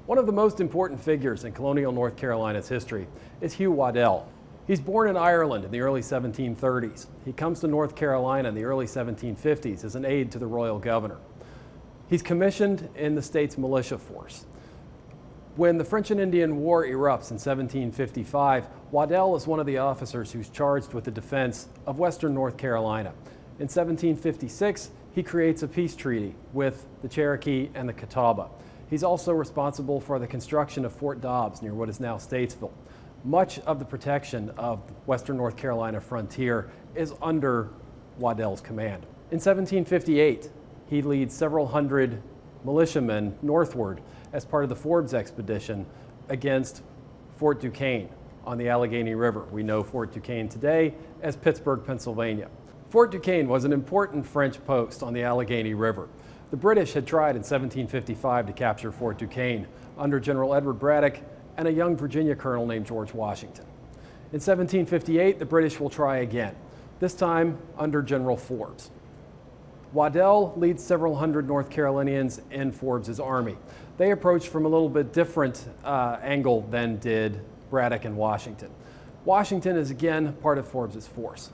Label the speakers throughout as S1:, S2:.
S1: One of the most important figures in colonial North Carolina's history is Hugh Waddell. He's born in Ireland in the early 1730s. He comes to North Carolina in the early 1750s as an aide to the royal governor. He's commissioned in the state's militia force. When the French and Indian War erupts in 1755, Waddell is one of the officers who's charged with the defense of western North Carolina. In 1756, he creates a peace treaty with the Cherokee and the Catawba. He's also responsible for the construction of Fort Dobbs near what is now Statesville. Much of the protection of the western North Carolina frontier is under Waddell's command. In 1758, he leads several hundred militiamen northward as part of the Forbes expedition against Fort Duquesne on the Allegheny River. We know Fort Duquesne today as Pittsburgh, Pennsylvania. Fort Duquesne was an important French post on the Allegheny River. The British had tried in 1755 to capture Fort Duquesne under General Edward Braddock and a young Virginia colonel named George Washington. In 1758, the British will try again, this time under General Forbes. Waddell leads several hundred North Carolinians in Forbes' army. They approached from a little bit different angle than did Braddock and Washington. Washington is again part of Forbes' force.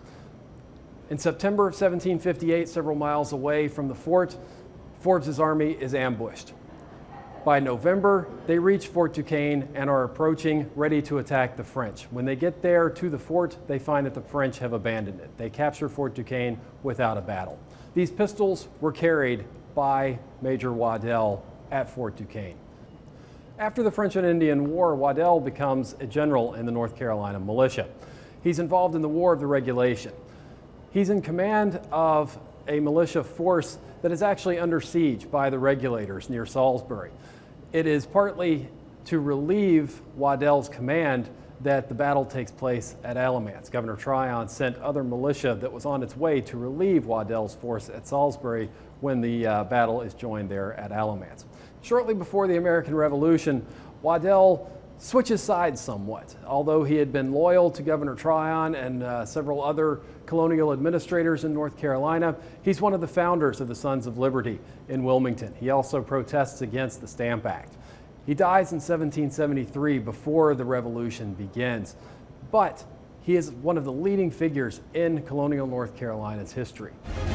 S1: In September of 1758, several miles away from the fort, Forbes' army is ambushed. By November, they reach Fort Duquesne and are approaching, ready to attack the French. When they get there to the fort, they find that the French have abandoned it. They capture Fort Duquesne without a battle. These pistols were carried by Major Waddell at Fort Duquesne. After the French and Indian War, Waddell becomes a general in the North Carolina militia. He's involved in the War of the Regulation. He's in command of a militia force that is actually under siege by the regulators near Salisbury. It is partly to relieve Waddell's command that the battle takes place at Alamance. Governor Tryon sent other militia that was on its way to relieve Waddell's force at Salisbury when the battle is joined there at Alamance. Shortly before the American Revolution, Waddell switches sides somewhat. Although he had been loyal to Governor Tryon and several other colonial administrators in North Carolina, he's one of the founders of the Sons of Liberty in Wilmington. He also protests against the Stamp Act. He dies in 1773 before the Revolution begins, but he is one of the leading figures in colonial North Carolina's history.